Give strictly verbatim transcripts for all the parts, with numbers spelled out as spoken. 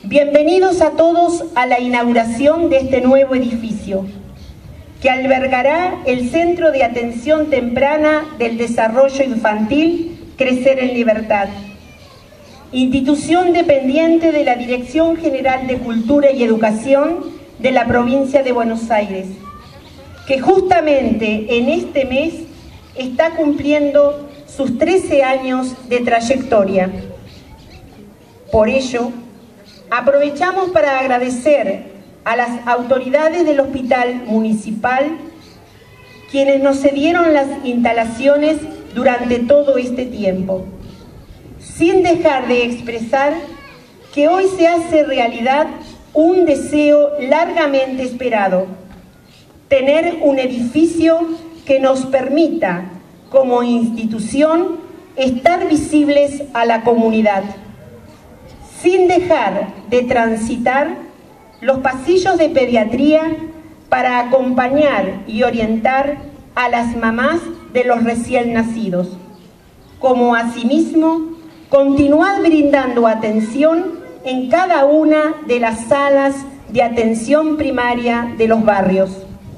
Bienvenidos a todos a la inauguración de este nuevo edificio, que albergará el Centro de Atención Temprana del Desarrollo Infantil Crecer en Libertad, institución dependiente de la Dirección General de Cultura y Educación de la provincia de Buenos Aires, que justamente en este mes está cumpliendo sus trece años de trayectoria. Por ello, aprovechamos para agradecer a las autoridades del Hospital Municipal, quienes nos cedieron las instalaciones durante todo este tiempo, sin dejar de expresar que hoy se hace realidad un deseo largamente esperado: tener un edificio que nos permita, como institución, estar visibles a la comunidad, sin dejar de transitar los pasillos de pediatría para acompañar y orientar a las mamás de los recién nacidos, como asimismo continuar brindando atención en cada una de las salas de atención primaria de los barrios.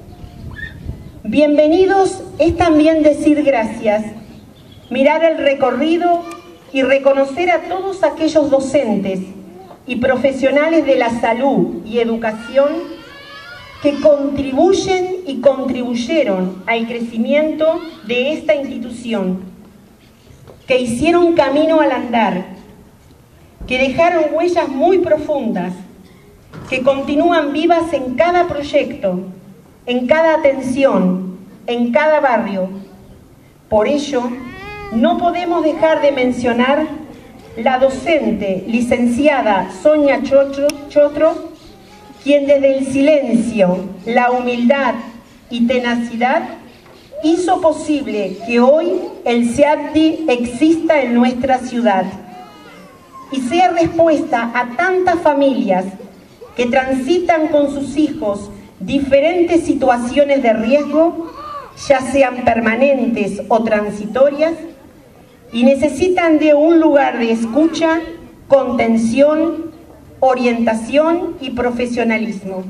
Bienvenidos es también decir gracias, mirar el recorrido y reconocer a todos aquellos docentes y profesionales de la salud y educación que contribuyen y contribuyeron al crecimiento de esta institución, que hicieron camino al andar, que dejaron huellas muy profundas, que continúan vivas en cada proyecto, en cada atención, en cada barrio. Por ello, no podemos dejar de mencionar la docente licenciada Sonia Chotro, quien desde el silencio, la humildad y tenacidad hizo posible que hoy el SEADTI exista en nuestra ciudad y sea respuesta a tantas familias que transitan con sus hijos diferentes situaciones de riesgo, ya sean permanentes o transitorias, y necesitan de un lugar de escucha, contención, orientación y profesionalismo.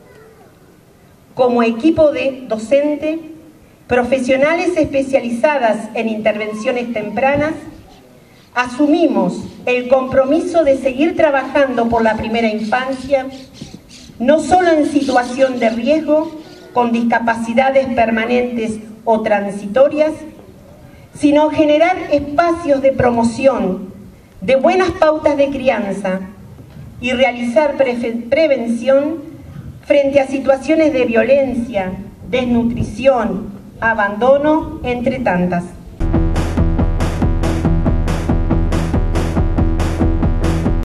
Como equipo de docente, profesionales especializadas en intervenciones tempranas, asumimos el compromiso de seguir trabajando por la primera infancia, no solo en situación de riesgo, con discapacidades permanentes o transitorias, sino generar espacios de promoción de buenas pautas de crianza y realizar pre prevención frente a situaciones de violencia, desnutrición, abandono, entre tantas.